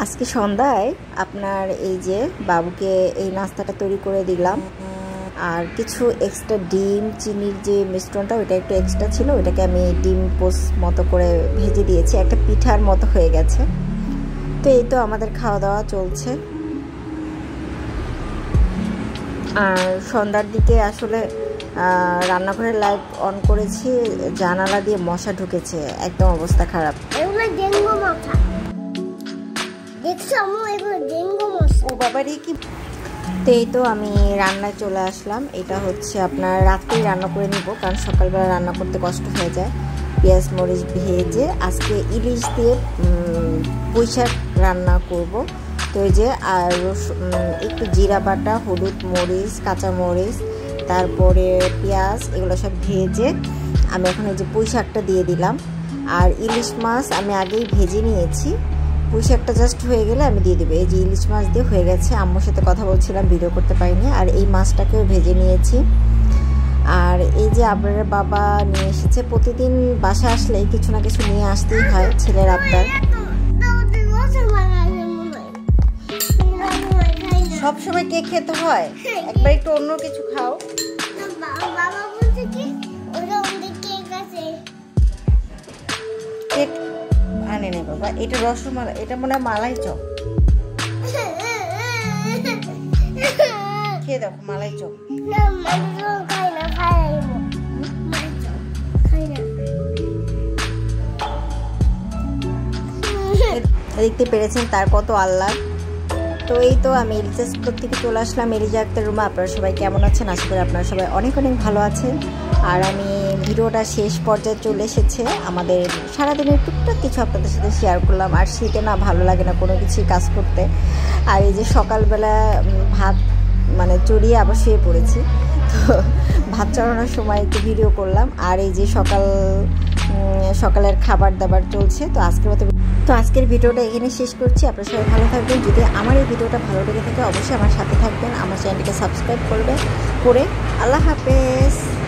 আজকে সন্ধ্যায় আপনার এই যে বাবুকে এই নাস্তাটা তৈরি করে দিলাম। আর কিছু এক্সট্রা ডিম চিনির যে মিশ্রণটা ওটা একটু এক্সট্রা ছিল, ওটাকে আমি ডিম পোস্ট মতো করে ভেজে দিয়েছি, একটা পিঠার মতো হয়ে গেছে। তো এই তো আমাদের খাওয়া দাওয়া চলছে। আর সন্ধ্যার দিকে আসলে রান্নাঘরের লাইট অন করেছি, জানালা দিয়ে মশা ঢুকেছে, একদম অবস্থা খারাপ। ও বাবারে কি! তো এই তো আমি রান্নায় চলে আসলাম। এটা হচ্ছে আপনার রাত্রেই রান্না করে নিব, কারণ সকালবেলা রান্না করতে কষ্ট হয়ে যায়। পেঁয়াজ মরিচ ভেজে আজকে ইলিশ দিয়ে পুঁইশাক রান্না করব। তো এই যে আর একটু জিরা বাটা, হলুদ, মরিচ, কাঁচা মরিচ, তারপরে পেঁয়াজ, এগুলো সব ভেজে আমি এখন এই যে পুঁইশাকটা দিয়ে দিলাম। আর ইলিশ মাছ আমি আগেই ভেজে নিয়েছি, পুঁইশাকটা জাস্ট হয়ে গেলে আমি দিয়ে দেবো। এই যে ইলিশ মাছ দিয়ে হয়ে গেছে, আম্মুর সাথে কথা বলছিলাম, ভিডিও করতে পারিনি। আর এই মাছটাকেও ভেজে নিয়েছি। আর এই যে আপনার বাবা নিয়ে এসেছে, প্রতিদিন বাসা আসলে কিছু না কিছু নিয়ে আসতেই হয়, ছেলের আবদার। সব সময় কেক খেতে হয়, একবার একটু অন্য কিছু খাও। কেক আনে না বাবা, এটা রসমালাই, এটা মনে হয় মালাই চপ। খেয়ে দেখো মালাই চপ। দেখতে পেরেছেন তার কত আল্লাহ। তো এই তো আমি এলিজা স্কুল থেকে চলে আসলাম এলিজা আক্তার রুমে। আপনারা সবাই কেমন আছেন? আশা করি আপনারা সবাই অনেক অনেক ভালো আছেন। আর আমি ভিডিওটা শেষ পর্যায়ে চলে এসেছে, আমাদের সারাদিনের টুকটাক কিছু আপনাদের সাথে শেয়ার করলাম। আর শীতে না ভালো লাগে না কোনো কিছুই কাজ করতে। আর এই যে সকালবেলা ভাত চড়িয়ে আবার শুয়ে পড়েছি, তো ভাত চড়ানোর সময় একটু ভিডিও করলাম। আর এই যে সকালের খাবার দাবার চলছে। তো আজকের ভিডিওটা এখানে শেষ করছি। আপনারা সবাই ভালো থাকবেন। যদি আমার এই ভিডিওটা ভালো লেগে থাকে অবশ্যই আমার সাথে থাকবেন, আমার চ্যানেলটিকে সাবস্ক্রাইব করে আল্লাহ হাফেজ।